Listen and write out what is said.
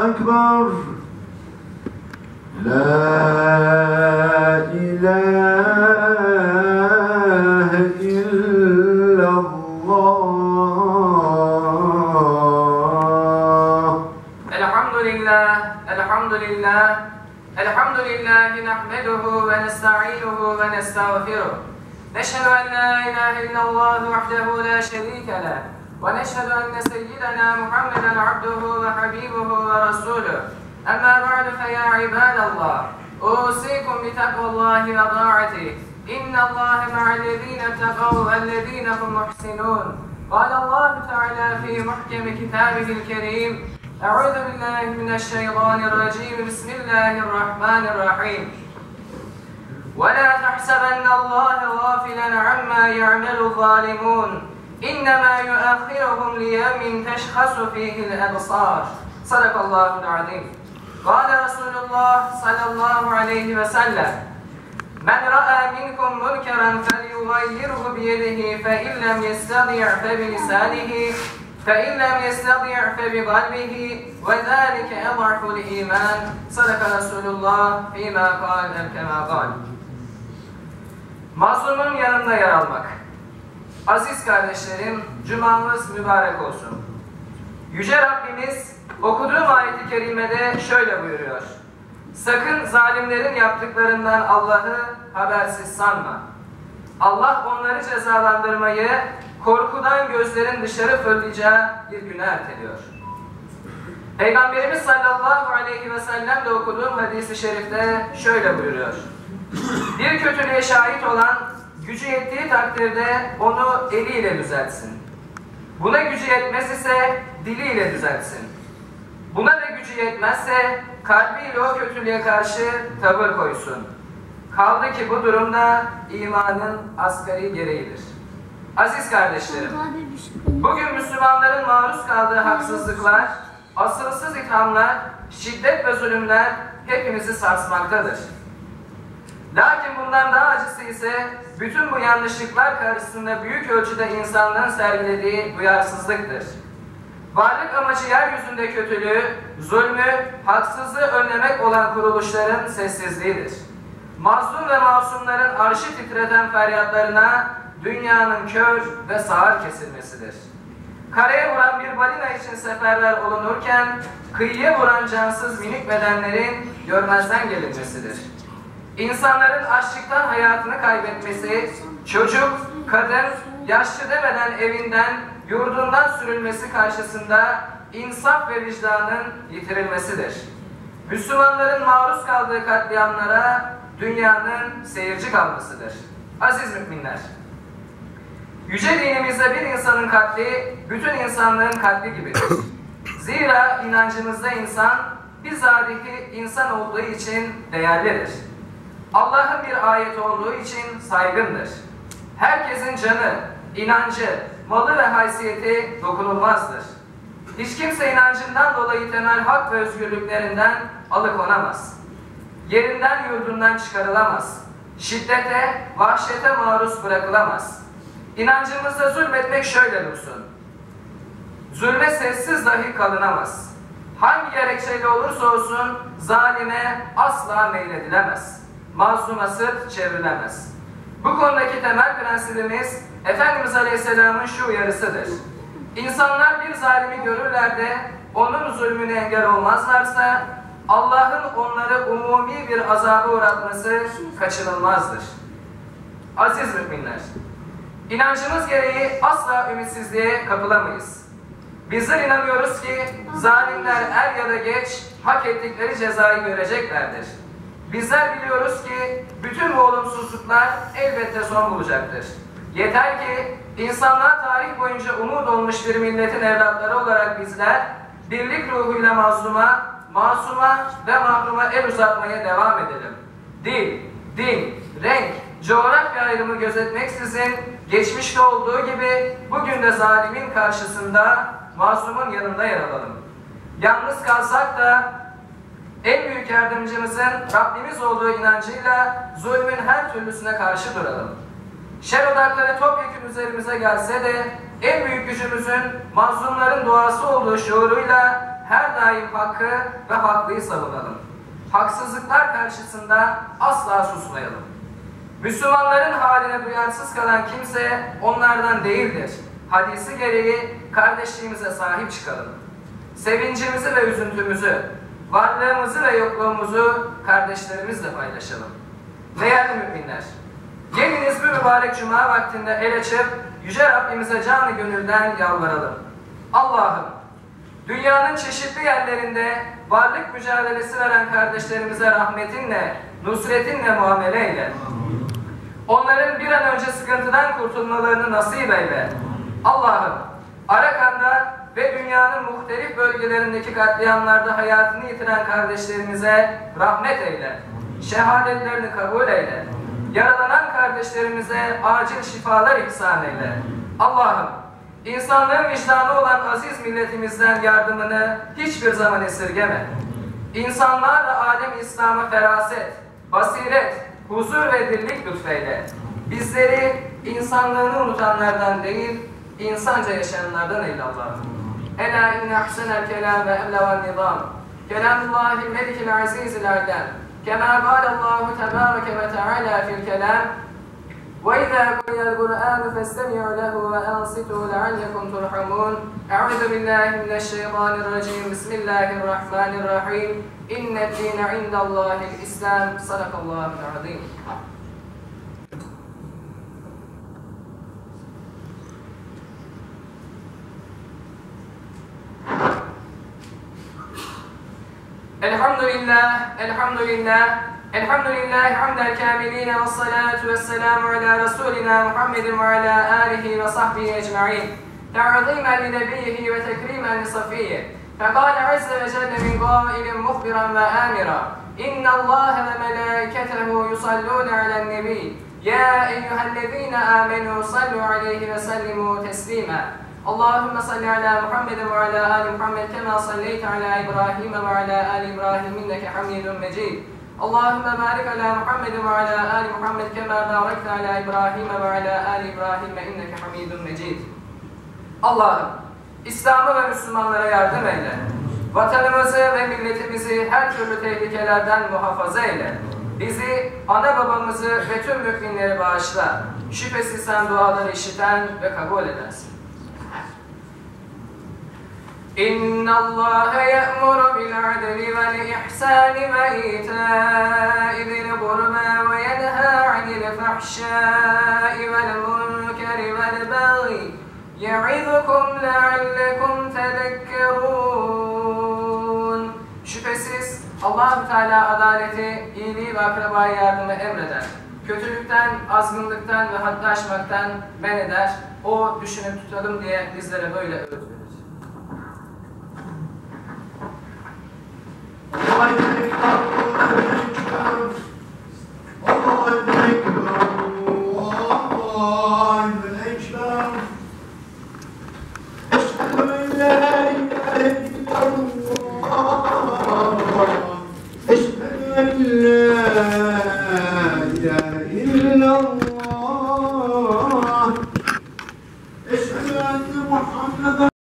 أكبر لا إله إلا الله. الحمد لله نحمده ونستعينه ونستغفره. نشهد أن لا إله إلا الله وحده لا شريك له، ونشهد أن سيدنا محمدا عبده وحبيبه ورسوله. أما بعد فيا عباد الله، أوصيكم بتقوى الله وطاعته. إن الله مع الذين اتقوا والذين هم محسنون. قال الله تعالى في محكم كتابه الكريم: أعوذ بالله من الشيطان الرجيم. بسم الله الرحمن الرحيم. ولا تحسبن الله غافلا عما يعمل الظالمون، إنما يؤخرهم ليوم تشخص فيه الأبصار. صدق الله العظيم. قال رسول الله صلى الله عليه وسلم: من رأى منكم منكرا فليغيره بيده، فإن لم يستطع فبلسانه، فإن لم يستطع فبقلبه، وذلك أضعف الإيمان. صدق رسول الله فيما قال كما قال. Mazlumun yanında yer almak. Aziz kardeşlerim, cumamız mübarek olsun. Yüce Rabbimiz okuduğum ayet-i kerimede şöyle buyuruyor: sakın zalimlerin yaptıklarından Allah'ı habersiz sanma. Allah onları cezalandırmayı korkudan gözlerin dışarı fırlayacağı bir güne erteliyor. Peygamberimiz sallallahu aleyhi ve sellem de okuduğum hadis-i şerifte şöyle buyuruyor: bir kötülüğe şahit olan gücü yettiği takdirde onu eliyle düzeltsin. Buna gücü yetmez ise diliyle düzeltsin. Buna da gücü yetmezse kalbiyle o kötülüğe karşı tavır koysun. Kaldı ki bu durumda imanın asgari gereğidir. Aziz kardeşlerim, bugün Müslümanların maruz kaldığı haksızlıklar, asılsız ithamlar, şiddet ve zulümler hepimizi sarsmaktadır. Lakin bundan daha acısı ise bütün bu yanlışlıklar karşısında büyük ölçüde insanlığın sergilediği duyarsızlıktır. Varlık amacı yeryüzünde kötülüğü, zulmü, haksızlığı önlemek olan kuruluşların sessizliğidir. Mazlum ve masumların arşı titreten feryatlarına dünyanın kör ve sağır kesilmesidir. Karaya vuran bir balina için seferber olunurken kıyıya vuran cansız minik bedenlerin görmezden gelinmesidir. İnsanların açlıktan hayatını kaybetmesi, çocuk, kadın, yaşlı demeden evinden, yurdundan sürülmesi karşısında insaf ve vicdanın yitirilmesidir. Müslümanların maruz kaldığı katliamlara dünyanın seyirci kalmasıdır. Aziz müminler, yüce dinimizde bir insanın katli, bütün insanlığın katli gibidir. Zira inancımızda insan, bizatihi insan olduğu için değerlidir. Allah'ın bir ayeti olduğu için saygındır. Herkesin canı, inancı, malı ve haysiyeti dokunulmazdır. Hiç kimse inancından dolayı temel hak ve özgürlüklerinden alıkonamaz. Yerinden yurdundan çıkarılamaz. Şiddete, vahşete maruz bırakılamaz. İnancımızda zulmetmek şöyle dursun: zulme sessiz dahi kalınamaz. Hangi gerekçeyle olursa olsun zalime asla meyledilemez. Mazluma sırt çevrilemez. Bu konudaki temel prensibimiz Efendimiz Aleyhisselam'ın şu uyarısıdır: İnsanlar bir zalimi görürler de onun zulmüne engel olmazlarsa Allah'ın onları umumi bir azaba uğratması kaçınılmazdır. Aziz müminler, inancımız gereği asla ümitsizliğe kapılamayız. Bizler inanıyoruz ki zalimler er ya da geç hak ettikleri cezayı göreceklerdir. Bizler biliyoruz ki bütün bu olumsuzluklar elbette son bulacaktır. Yeter ki insanlar tarih boyunca umut olmuş bir milletin evlatları olarak bizler birlik ruhuyla mazluma, masuma ve mahruma el uzatmaya devam edelim. Dil, din, renk, coğrafya ayrımı gözetmeksizin geçmişte olduğu gibi bugün de zalimin karşısında masumun yanında yer alalım. Yalnız kalsak da en büyük yardımcımızın Rabbimiz olduğu inancıyla zulmün her türlüsüne karşı duralım. Şer odakları topyekun üzerimize gelse de en büyük gücümüzün mazlumların duası olduğu şuuruyla her daim hakkı ve haklıyı savunalım. Haksızlıklar karşısında asla susmayalım. Müslümanların haline duyarsız kalan kimse onlardan değildir. Hadisi gereği kardeşliğimize sahip çıkalım. Sevincimizi ve üzüntümüzü, varlığımızı ve yokluğumuzu kardeşlerimizle paylaşalım. Değerli müminler, geliniz bu mübarek cuma vaktinde el açıp Yüce Rabbimize canı gönülden yalvaralım. Allah'ım, dünyanın çeşitli yerlerinde varlık mücadelesi veren kardeşlerimize rahmetinle, nusretinle muamele eyle. Onların bir an önce sıkıntıdan kurtulmalarını nasip eyle. Allah'ım, Arakan'da ve dünyanın muhtelif bölgelerindeki katliamlarda hayatını yitiren kardeşlerimize rahmet eyle. Şehadetlerini kabul eyle. Yaralanan kardeşlerimize acil şifalar ihsan eyle. Allah'ım, insanlığın vicdanı olan aziz milletimizden yardımını hiçbir zaman esirgeme. İnsanlar ve alem İslam'a feraset, basiret, huzur ve dirlik lütfeyle. Bizleri insanlığını unutanlardan değil, insanca yaşayanlardan eyle Allah'ım. Ela inne ahsenel kelam ve eblevan nizam. Kelamullahil melikil azizil alem. Kema kâlallahu tebâreke ve teâlâ fil kelam. وَإِذَا قُرِئَ الْقُرْآنُ فَاسْتَمِعُوا لَهُ وَأَنصِتُوا لَعَلَّكُمْ تُرْحَمُونَ أعوذ بالله من الشيطان الرجيم بسم الله الرحمن الرحيم إن الدين عند الله الإسلام صدق الله العظيم. Elhamdülillah hamdel kâmilîne ve salâtu ve selâmu alâ Resulina Muhammedin ve alâ âlihi ve sahbihi ecma'in. Ta'zîmen li nebiyyihi ve tekrimen li safiyye. Fekâle azze ve celle min gâilin muhbiran ve âmira. İnna Allâhe ve melâiketehu yusallûne alen nebiyy. Ya eyyühellezîne âmenû sallu aleyhi ve sellimû teslîmâ. Allahümme salli ala Muhammedin ve ala ali Muhammed kema salleyte ala İbrahim ve ala ali İbrahim inneke hamidun mecid. Allahümme barik ala Muhammedin ve ala ali Muhammed kema barakte ala İbrahim ve ala ali İbrahim inneke hamidun mecid. Allah'ım, İslam'ı ve Müslümanlara yardım eyle. Vatanımızı ve milletimizi her türlü tehlikelerden muhafaza eyle. Bizi, ana babamızı ve tüm müminleri bağışla. Şüphesiz sen duaları işiten ve kabul edersin. إن الله يأمر بالعدل والإحسان وإيتاء ذي القربى وينهى عن الفحشاء والمنكر والبغي يعظكم لعلكم تذكرون. Şüphesiz Allah-u Teala adaleti, iyiliği ve akrabaya yardımı emreder. Kötülükten, azgınlıktan ve haddi aşmaktan men eder. O düşünüp tutalım diye bizlere böyle öğüt verir. أشهد أن لا